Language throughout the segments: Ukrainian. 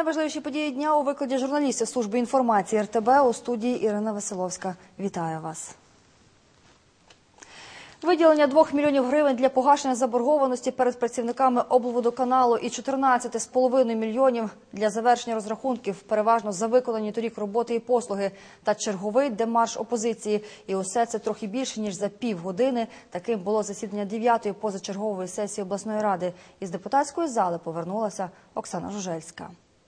найважливіші події дня у викладі журналістів служби інформації РТБ у студії Ірина Василовська. Вітаю вас. Виділення 2 мільйонів гривень для погашення заборгованості перед працівниками облводоканалу і 14,5 мільйонів для завершення розрахунків, переважно за виконані торік роботи і послуги, та черговий демарш опозиції. І усе це трохи більше, ніж за півгодини. Таким було засідання 9-ї позачергової сесії обласної ради. Із депутатської зали повернулася Оксана Жужельська.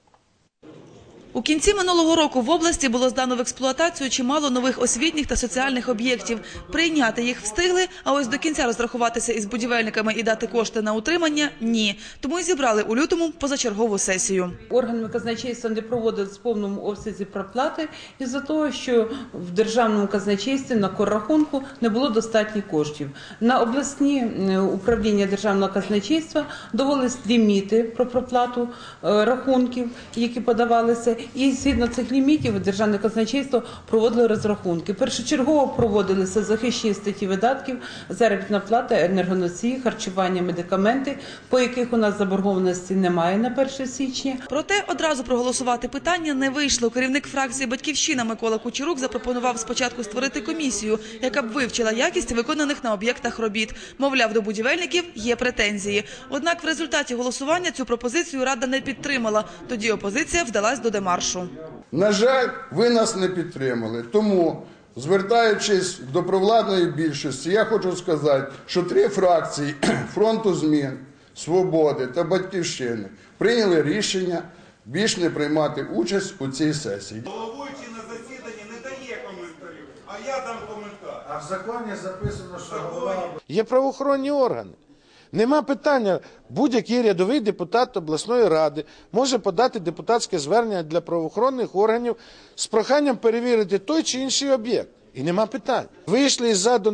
У кінці минулого року в області було здано в експлуатацію чимало нових освітніх та соціальних об'єктів. Прийняти їх встигли, а ось до кінця розрахуватися із будівельниками і дати кошти на утримання – ні. Тому і зібрали у лютому позачергову сесію. Органами казначейства не проводили в повному обсязі проплати із-за того, що в державному казначействі на коррахунку не було достатньо коштів. На обласні управління державного казначейства довелись ліміти про проплату рахунків, які подавалися. І згідно цих лімітів Державне казначейство проводило розрахунки. Першочергово проводилися захищені статті видатків, заробітна плата, енергоносії, харчування, медикаменти, по яких у нас заборгованості немає на 1 січня. Проте одразу проголосувати питання не вийшло. Керівник фракції «Батьківщина» Микола Кучерук запропонував спочатку створити комісію, яка б вивчила якість виконаних на об'єктах робіт. Мовляв, до будівельників є претензії. Однак в результаті голосування цю пропозицію Рада не підтримала. Тоді опозиція вдалась до демаршу. На жаль, ви нас не підтримали. Тому, звертаючись до провладної більшості, я хочу сказати, що 3 фракції «Фронту змін», «Свободи» та «Батьківщини» прийняли рішення більш не приймати участь у цій сесії. Головуючий на засіданні не дає коментарів, а я дам коментар. А в законі записано, що голова... Є правоохоронні органи. Нема питання, будь-який рядовий депутат обласної ради може подати депутатське звернення для правоохоронних органів з проханням перевірити той чи інший об'єкт. І нема питань. Вийшли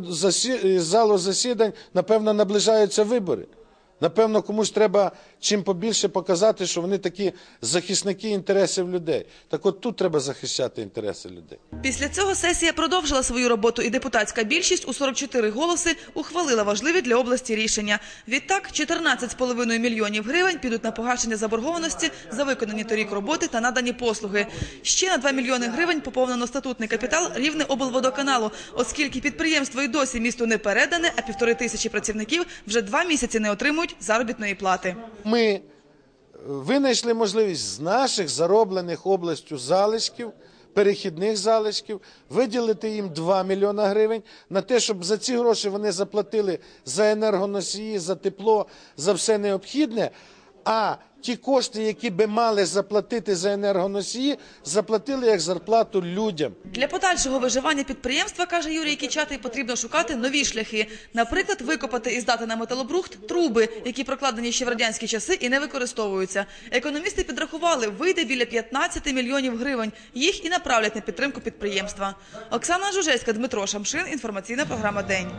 із залу засідань, напевно, наближаються вибори. Напевно, комусь треба чим побільше показати, що вони такі захисники інтересів людей. Так от тут треба захищати інтереси людей. Після цього сесія продовжила свою роботу, і депутатська більшість у 44 голоси ухвалила важливі для області рішення. Відтак, 14,5 мільйонів гривень підуть на погашення заборгованості за виконані торік роботи та надані послуги. Ще на 2 мільйони гривень поповнено статутний капітал Рівне облводоканалу, оскільки підприємство і досі місту не передане, а 1500 працівників вже 2 місяці не отримують заробітної плати. Ми винайшли можливість з наших зароблених областю залишків, перехідних залишків, виділити їм 2 мільйона гривень на те, щоб за ці гроші вони заплатили за енергоносії, за тепло, за все необхідне, а ті кошти, які би мали заплатити за енергоносії, заплатили як зарплату людям. Для подальшого виживання підприємства, каже Юрій Кичатий, потрібно шукати нові шляхи. Наприклад, викопати і здати на металобрухт труби, які прокладені ще в радянські часи і не використовуються. Економісти підрахували, вийде біля 15 мільйонів гривень. Їх і направлять на підтримку підприємства. Оксана Жужельська, Дмитро Шамшин, інформаційна програма «День».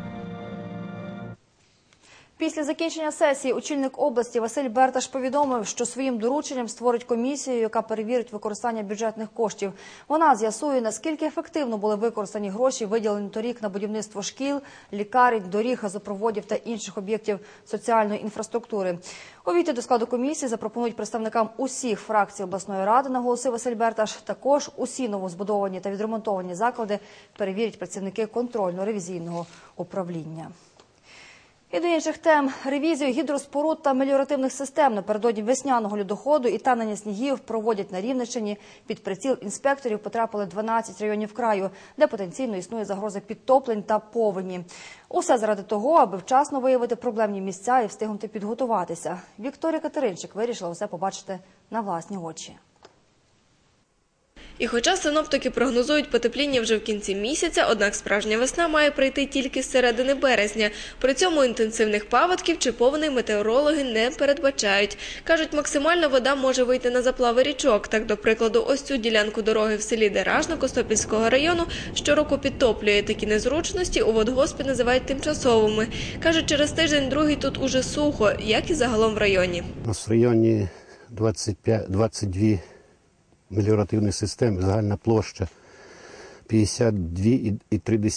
Після закінчення сесії очільник області Василь Берташ повідомив, що своїм дорученням створить комісію, яка перевірить використання бюджетних коштів. Вона з'ясує, наскільки ефективно були використані гроші, виділені торік на будівництво шкіл, лікарень, доріг, газопроводів та інших об'єктів соціальної інфраструктури. Увійти до складу комісії запропонують представникам усіх фракцій обласної ради, наголосив Василь Берташ. Також усі новозбудовані та відремонтовані заклади перевірять працівники контрольно-ревізійного управління. І до інших тем. Ревізію гідроспоруд та меліоративних систем напередодні весняного льодоходу і танення снігів проводять на Рівненщині. Під приціл інспекторів потрапили 12 районів краю, де потенційно існує загроза підтоплень та повені. Усе заради того, аби вчасно виявити проблемні місця і встигнути підготуватися. Вікторія Катеринчик вирішила усе побачити на власні очі. І хоча синоптики прогнозують потепління вже в кінці місяця, однак справжня весна має прийти тільки з середини березня. При цьому інтенсивних паводків чи повеней метеорологи не передбачають. Кажуть, максимально вода може вийти на заплави річок. Так, до прикладу, ось цю ділянку дороги в селі Деражно Костопільського району щороку підтоплює. Такі незручності у водгоспі називають тимчасовими. Кажуть, через тиждень-другий тут уже сухо, як і загалом в районі. У нас в районі 22 меліоративні системи, загальна площа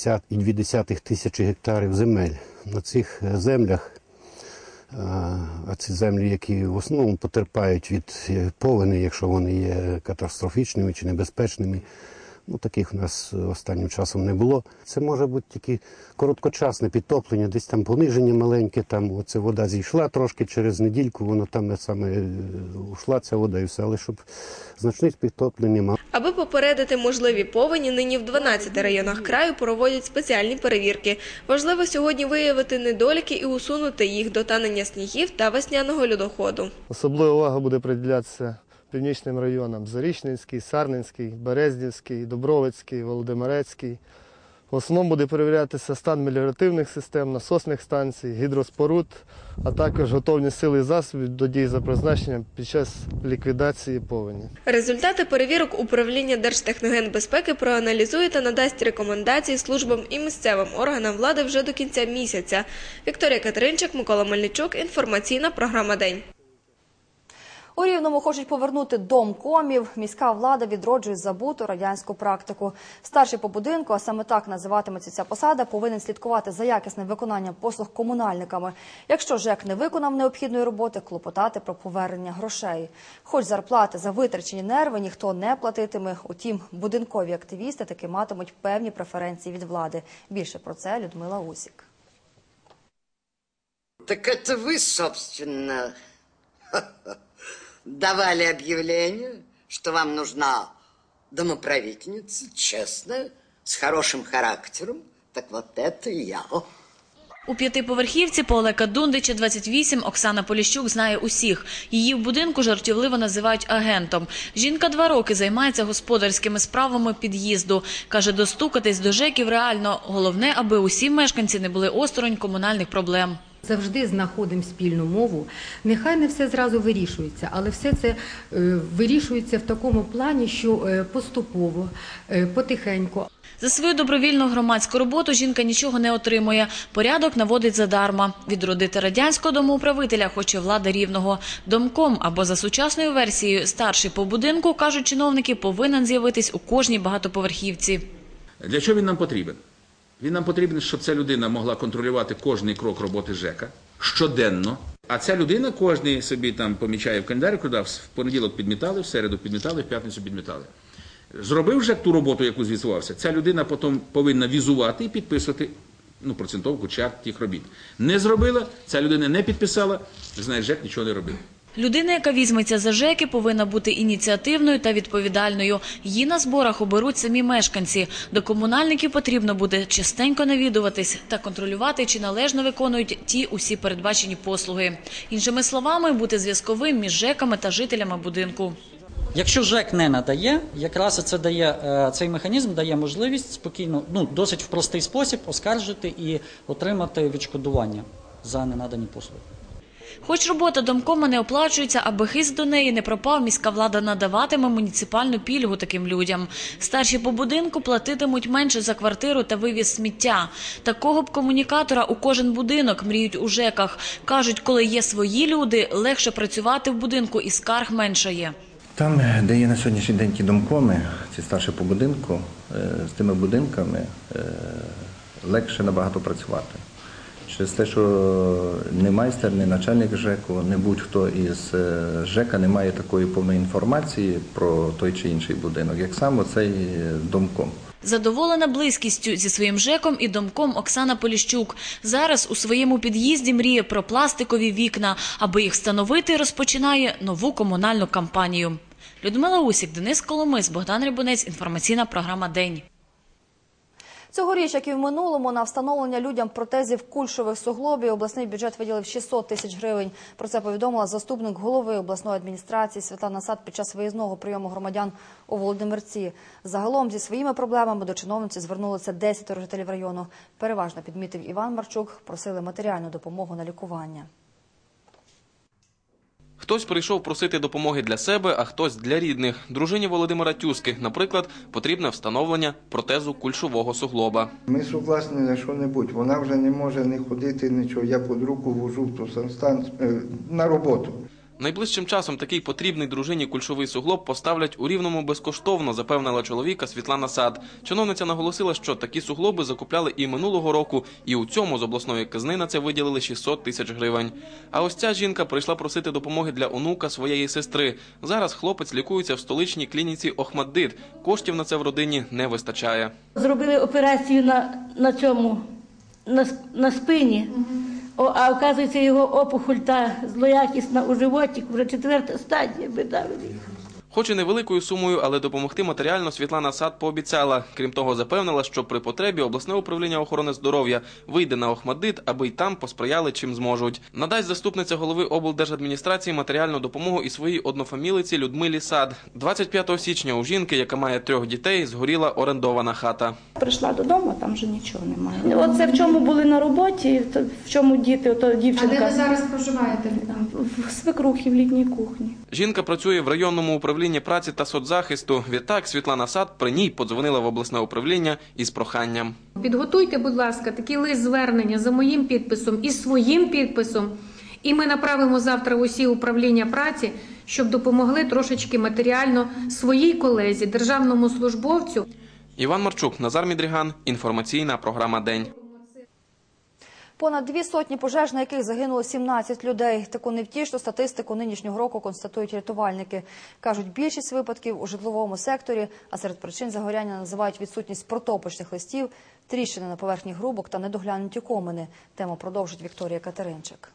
52,2 тисячі гектарів земель. На цих землях ці землі, які в основному потерпають від повеней, якщо вони є катастрофічними чи небезпечними. Ну, таких у нас останнім часом не було. Це може бути тільки короткочасне підтоплення, десь там пониження маленьке, там оце вода зійшла трошки, через недільку воно там саме ушла ця вода і все, але щоб значних підтоплень немає. Аби попередити можливі повені, нині в 12 районах краю проводять спеціальні перевірки. Важливо сьогодні виявити недоліки і усунути їх до танення снігів та весняного льодоходу. Особлива увага буде приділятися північним районам – Зарічненський, Сарненський, Березнівський, Дубровицький, Володимирецький. В основному буде перевірятися стан меліоративних систем, насосних станцій, гідроспоруд, а також готовність сил і засобів до дій за призначенням під час ліквідації повені. Результати перевірок управління Держтехногенбезпеки проаналізує та надасть рекомендації службам і місцевим органам влади вже до кінця місяця. Вікторія Катеринчик, Микола Мельничук. Інформаційна програма «День». У Рівному хочуть повернути домкомів. Міська влада відроджує забуту радянську практику. Старший по будинку, а саме так називатиметься ця посада, повинен слідкувати за якісним виконанням послуг комунальниками. Якщо ЖЕК не виконав необхідної роботи, клопотати про повернення грошей. Хоч зарплати за витрачені нерви ніхто не платитиме, утім, будинкові активісти таки матимуть певні преференції від влади. Більше про це Людмила Усік. Так это вы, собственно, давали объявление, что вам нужна домоправительница, честная, с хорошим характером. Так вот это я. У п'ятиповерхівці по Олега Дундича, 28, Оксана Поліщук знає усіх. Її в будинку жартівливо називають агентом. Жінка 2 роки займається господарськими справами під'їзду. Каже, достукатись до ЖЕКів реально. Головне, аби усі мешканці не були осторонь комунальних проблем. Завжди знаходимо спільну мову. Нехай не все зразу вирішується, але все це вирішується в такому плані, що поступово, потихеньку. За свою добровільну громадську роботу жінка нічого не отримує. Порядок наводить задарма. Відродити радянського домоуправителя хоче влада Рівного. Домком, або за сучасною версією старший по будинку, кажуть чиновники, повинен з'явитись у кожній багатоповерхівці. Для чого він нам потрібен? Він нам потрібен, щоб ця людина могла контролювати кожний крок роботи ЖЕКа щоденно. А ця людина кожний собі там помічає в календарі, куди в понеділок підмітали, в середу підмітали, в п'ятницю підмітали. Зробив ЖЕК ту роботу, яку звітувався, ця людина потім повинна візувати і підписувати процентовку чарт тих робіт. Не зробила, ця людина не підписала, значить ЖЕК нічого не робив. Людина, яка візьметься за ЖЕКи, повинна бути ініціативною та відповідальною. Її на зборах оберуть самі мешканці. До комунальників потрібно буде частенько навідуватись та контролювати, чи належно виконують ті усі передбачені послуги. Іншими словами, бути зв'язковим між ЖЕКами та жителями будинку. Якщо ЖЕК не надає, якраз цей механізм дає можливість спокійно, досить в простий спосіб оскаржити і отримати відшкодування за ненадані послуги. Хоч робота домкома не оплачується, аби хист до неї не пропав, міська влада надаватиме муніципальну пільгу таким людям. Старші по будинку платитимуть менше за квартиру та вивіз сміття. Такого б комунікатора у кожен будинок мріють у ЖЕКах. Кажуть, коли є свої люди, легше працювати в будинку і скарг меншає. Там, де є на сьогоднішній день ті домкоми, ці старші по будинку, з тими будинками легше набагато працювати. Через те, що не майстер, не начальник ЖЕКу, не будь-хто із ЖЕКа не має такої повної інформації про той чи інший будинок, як сам оцей домком. Задоволена близькістю зі своїм ЖЕКом і домком Оксана Поліщук. Зараз у своєму під'їзді мріє про пластикові вікна. Аби їх встановити, розпочинає нову комунальну кампанію. Людмила Усік, Денис Коломис, Богдан Рибунець. Інформаційна програма «День». Цьогоріч, як і в минулому, на встановлення людям протезів кульшових суглобів обласний бюджет виділив 600 тисяч гривень. Про це повідомила заступник голови обласної адміністрації Світлана Сад під час виїзного прийому громадян у Володимирці. Загалом зі своїми проблемами до чиновниці звернулися 10 жителів району. Переважно, підмітив Іван Марчук, просили матеріальну допомогу на лікування. Хтось прийшов просити допомоги для себе, а хтось для рідних. Дружині Володимира Тюски, наприклад, потрібне встановлення протезу кульшового суглоба. Ми согласні на що-небудь. Вона вже не може не ходити, нічого. Я під руку вожу в ту санстанцію на роботу. Найближчим часом такий потрібний дружині кульшовий суглоб поставлять у Рівному безкоштовно, запевнила чоловіка Світлана Сад. Чиновниця наголосила, що такі суглоби закупляли і минулого року, і у цьому з обласної казни на це виділили 600 тисяч гривень. А ось ця жінка прийшла просити допомоги для онука своєї сестри. Зараз хлопець лікується в столичній клініці Охмаддит. Коштів на це в родині не вистачає. Зробили операцію на спині, а оказується його опухоль та злоякісна у животі, вже 4-та стадія видавлення. Хоч і невеликою сумою, але допомогти матеріально Світлана Сад пообіцяла. Крім того, запевнила, що при потребі обласне управління охорони здоров'я вийде на Охмаддит, аби й там посприяли чим зможуть. Надасть заступниця голови облдержадміністрації матеріальну допомогу і своїй однофамілиці Людмилі Сад. 25 січня у жінки, яка має 3 дітей, згоріла орендована хата. Прийшла додому, а там вже нічого немає. Оце в чому були на роботі, в чому діти, ото дівчинка. А де ви зараз проживаєте? В свекрухі, в літній кухні. Жінка працює в районному управлінні праці та соцзахисту. Відтак Світлана Сад при ній подзвонила в обласне управління із проханням. Підготуйте, будь ласка, такий лист звернення за моїм підписом і своїм підписом. І ми направимо завтра в усі управління праці, щоб допомогли трошечки матеріально своїй колезі, державному службовцю. Іван Марчук, Назар Мідріган. Інформаційна програма «День». Понад 200 пожеж, на яких загинуло 17 людей. Таку невтішну статистику нинішнього року констатують рятувальники. Кажуть, більшість випадків у житловому секторі, а серед причин загоряння називають відсутність протопочних листів, тріщини на поверхні грубок та недоглянуті комини. Тему продовжить Вікторія Катеринчик.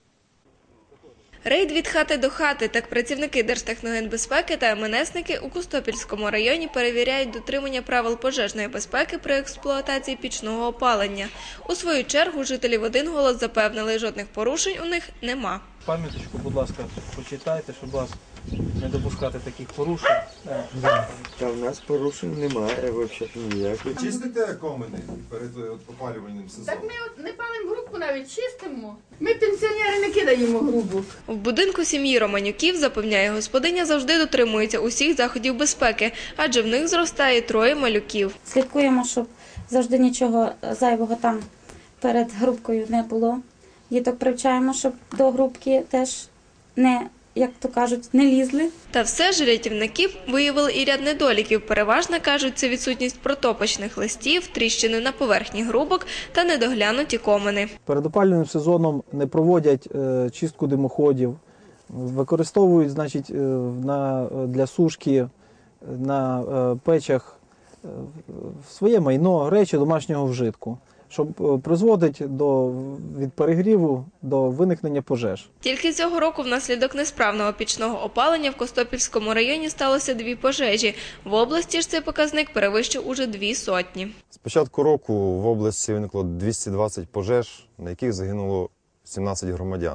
Рейд від хати до хати. Так працівники Держтехногенбезпеки та МНСники у Костопільському районі перевіряють дотримання правил пожежної безпеки при експлуатації пічного опалення. У свою чергу жителі в один голос запевнили, жодних порушень у них нема. Пам'яточку, будь ласка, почитайте, щоб вас не допускати таких порушень. Та в нас порушень немає, взагалі ніяких. Ви чистите комини перед опалювальним сезоном? Так ми не палимо грубку, навіть чистимо. Ми пенсіонери не кидаємо грубок. В будинку сім'ї Романюків, запевняє господиня, завжди дотримується усіх заходів безпеки, адже в них зростає 3 малюків. Слідкуємо, щоб завжди нічого зайвого там перед грубкою не було. Діток привчаємо, щоб до грубки теж не, як то кажуть, не лізли. Та все ж рятівників виявили і ряд недоліків. Переважно, кажуть, це відсутність протопочних листів, тріщини на поверхні грубок та недоглянуті комини. Перед опалювальним сезоном не проводять чистку димоходів, використовують, значить, для сушки на печах своє майно, речі домашнього вжитку, щоб призводить від перегріву до виникнення пожеж. Тільки цього року внаслідок несправного пічного опалення в Костопільському районі сталося 2 пожежі. В області ж цей показник перевищив уже 200. З початку року в області виникло 220 пожеж, на яких загинуло 17 громадян.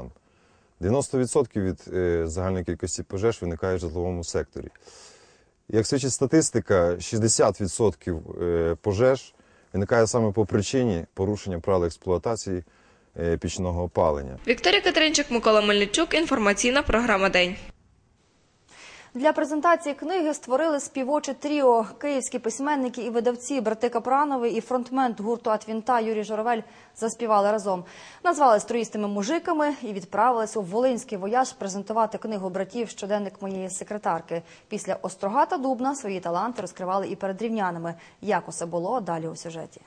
90% від загальної кількості пожеж виникає в житловому секторі. Як свідчить статистика, 60% пожеж виникає саме по причині порушення правил експлуатації пічного опалення. Вікторія Катеринчик, Микола Мельничук. Інформаційна програма «День». Для презентації книги створили співоче тріо. Київські письменники і видавці брати Капранови і фронтмен гурту «Атвінта» Юрій Журавель заспівали разом. Назвались троїстими мужиками і відправились у Волинський вояж презентувати книгу братів «Щоденник моєї секретарки». Після Острога та Дубна свої таланти розкривали і перед рівнянами. Як усе було, далі у сюжеті.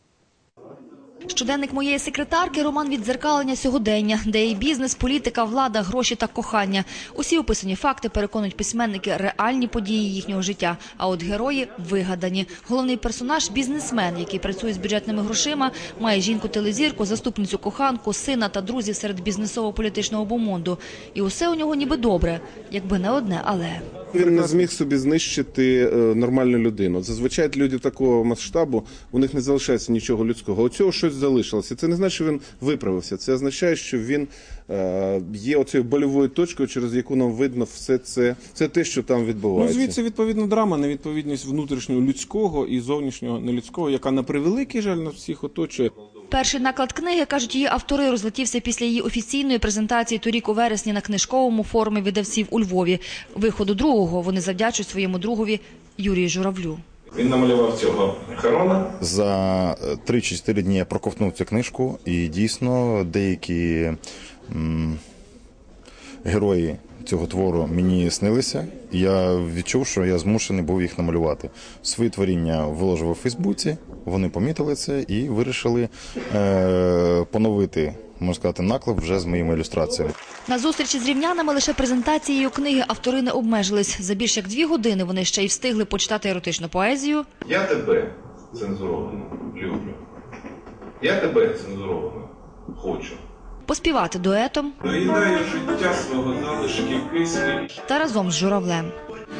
Щоденник моєї секретарки – роман віддзеркалення сьогодення, де і бізнес, політика, влада, гроші та кохання. Усі описані факти, переконують письменники, реальні події їхнього життя, а от герої – вигадані. Головний персонаж – бізнесмен, який працює з бюджетними грошима, має жінку-телезірку, заступницю-коханку, сина та друзів серед бізнесово-політичного бомонду. І усе у нього ніби добре, якби не одне «але». Він не зміг собі знищити нормальну людину. Зазвичай люди такого масштабу, у них не залишається нічого людського. У цього щось залишилося. Це не значить, що він виправився. Це означає, що він є оцією больовою точкою, через яку нам видно все це. Це те, що там відбувається. Ну, звідси відповідна драма, невідповідність внутрішнього людського і зовнішнього нелюдського, яка на превеликий жаль нас всіх оточує. Перший наклад книги, кажуть її автори, розлетівся після її офіційної презентації торік у вересні на книжковому форумі видавців у Львові. Виходу другого вони завдячують своєму другові Юрію Журавлю. Він намалював цього Харона. За 3-4 дні я проковтнув цю книжку, і дійсно деякі герої цього твору мені снилися, і я відчув, що я змушений був їх намалювати. Свої творіння виложив у Фейсбуці, вони помітили це і вирішили поновити, можна сказати, наклеп вже з моїми ілюстраціями. На зустрічі з рівнянами лише презентацією книги автори не обмежились. За більш як 2 години вони ще й встигли почитати еротичну поезію. Я тебе цензуровано люблю. Я тебе цензуровано хочу. Поспівати дуетом Доїдаю життя свого залишки кислі. та разом з журавлем.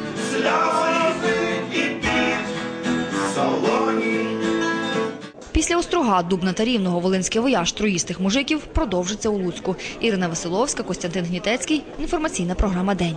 Після Острога, Дубна та Рівного волинський вояж троїстих мужиків продовжиться у Луцьку. Ірина Василовська, Костянтин Гнітецький. Інформаційна програма «День».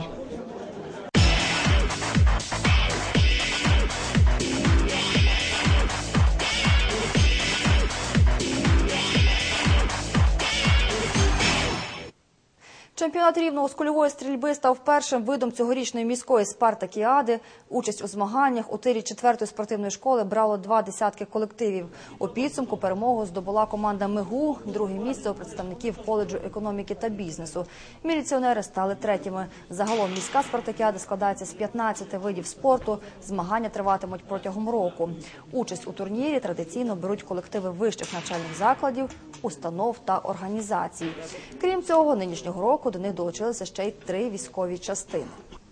Чемпіонат Рівного з кульової стрільби став першим видом цьогорічної міської спартакіади. Участь у змаганнях у тирі 4-ї спортивної школи брало 2 десятки колективів. У підсумку перемогу здобула команда МИГУ, друге місце у представників коледжу економіки та бізнесу. Міліціонери стали третіми. Загалом міська спартакіада складається з 15 видів спорту. Змагання триватимуть протягом року. Участь у турнірі традиційно беруть колективи вищих навчальних закладів, установ та організацій. Крім цього, нинішнього року до них долучилися ще й 3 військові частини.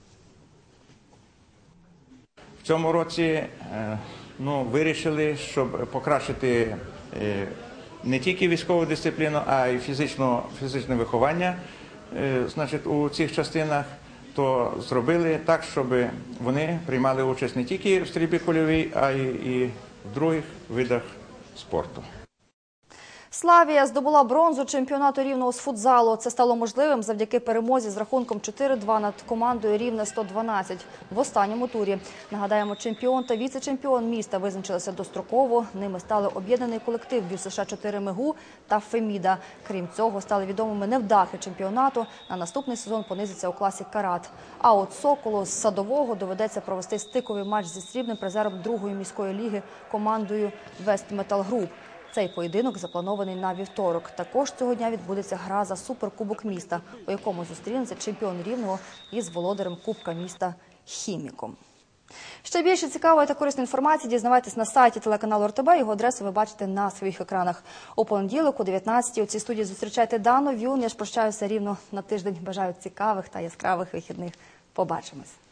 В цьому році вирішили, щоб покращити не тільки військову дисципліну, а й фізичне виховання у цих частинах, то зробили так, щоб вони приймали участь не тільки в стрільбі кульовій, а й в других видах спорту. Славія здобула бронзу чемпіонату Рівного з футзалу. Це стало можливим завдяки перемозі з рахунком 4-2 над командою Рівне-112 в останньому турі. Нагадаємо, чемпіон та віце-чемпіон міста визначилися достроково. Ними стали об'єднаний колектив ДЮСШ-4 МИГУ та Феміда. Крім цього, стали відомими невдахи чемпіонату. На наступний сезон понизиться у класі карат. А от Соколу з Садового доведеться провести стиковий матч зі срібним призером 2-ї міської ліги командою Вестметал-Груп. Цей поєдинок запланований на вівторок. Також цього дня відбудеться гра за суперкубок міста, у якому зустрінеться чемпіон Рівного із володарем Кубка міста Хіміком. Ще більше цікавої та корисної інформації дізнавайтесь на сайті телеканалу РТБ. Його адресу ви бачите на своїх екранах. У понеділок о 19-й у цій студії зустрічайте Дану Вюн. Я ж прощаюся рівно на тиждень. Бажаю цікавих та яскравих вихідних. Побачимось.